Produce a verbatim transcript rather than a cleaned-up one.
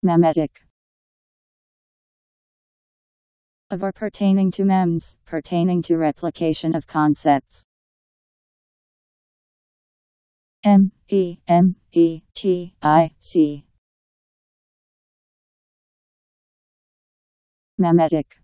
Memetic. Of or pertaining to memes, pertaining to replication of concepts. M E M E T I C. Memetic.